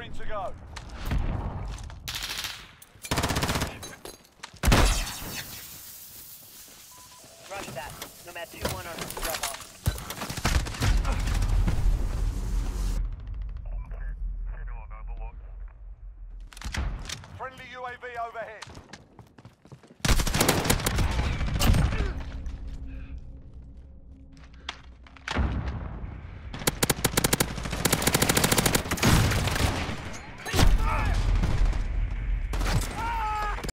15 to go. Roger that. Nomad 2-1 on drop off. Friendly UAV overhead.